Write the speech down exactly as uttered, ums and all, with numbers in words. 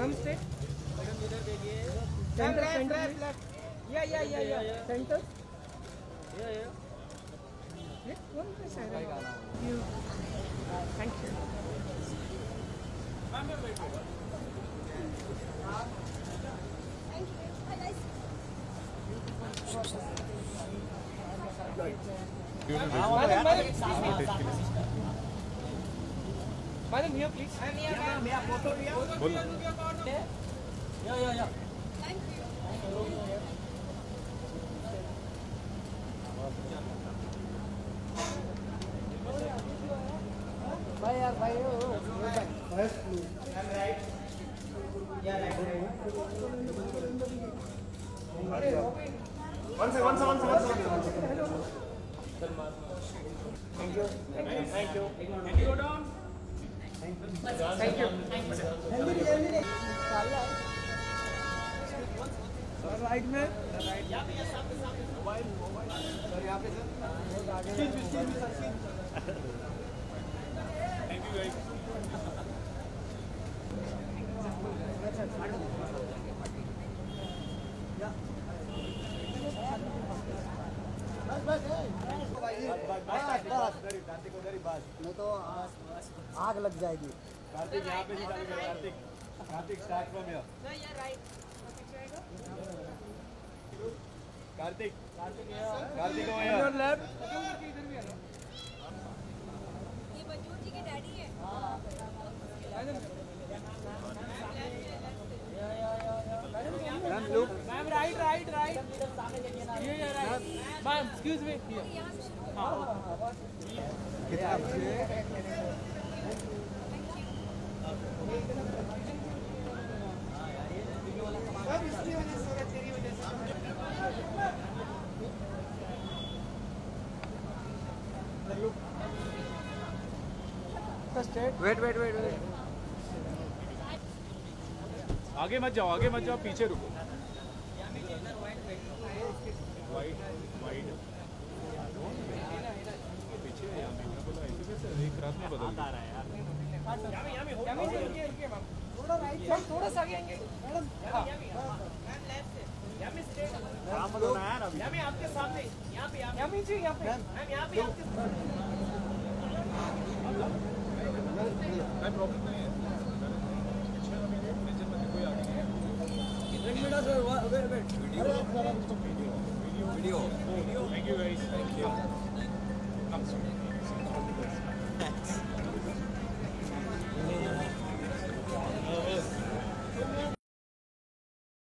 Come straight. Center, center, left. Yeah, yeah, yeah, yeah. Center. Yeah, yeah. Let one side. You. Thank you. Thank you. Hi guys. Madam, here please. I'm here. मेरा photo लिया. Yeah, yeah, yeah. Thank you. Bye, yaar, bye. First blue. I'm right. Yeah, right. One second, one second, one second, one second. Thank you. Thank you. Thank you. Can you go down? Thank you. Thank you. Thank you, sir. Right में. यहाँ पे ये सामने सामने. Mobile mobile. Sir यहाँ पे sir. Screen पे screen पे sir screen. Thank you guys. बस बस नहीं तो आग लग जाएगी. कार्तिक यहाँ पे निकाल के. Kartik Kartik start from here. Kartik Kartik हो यार. ये बच्चों जी के डैडी है. Ma'am, look. Ma'am, right, right, right. Here, here, right. Ma'am, excuse me. Here. हाँ. कितना? Wait, wait, wait, wait. आगे मत जाओ, आगे मत जाओ, पीछे रुको. वाइट वाइट पीछे है. यहाँ मैंने बोला ऐसे कैसे एक रात में बदल गया. थोड़ा राइट साइड, थोड़ा सा आगे आएंगे. मैडम, काम मत होना यार अभी. यामी आपके सामने. यहाँ पे यामी जी यहाँ पे. मैम यहाँ पे आपके. कोई प्रॉब्लम नहीं है. एक minute sir. Wait wait. Video video video. Thank you guys. Thank you. Come.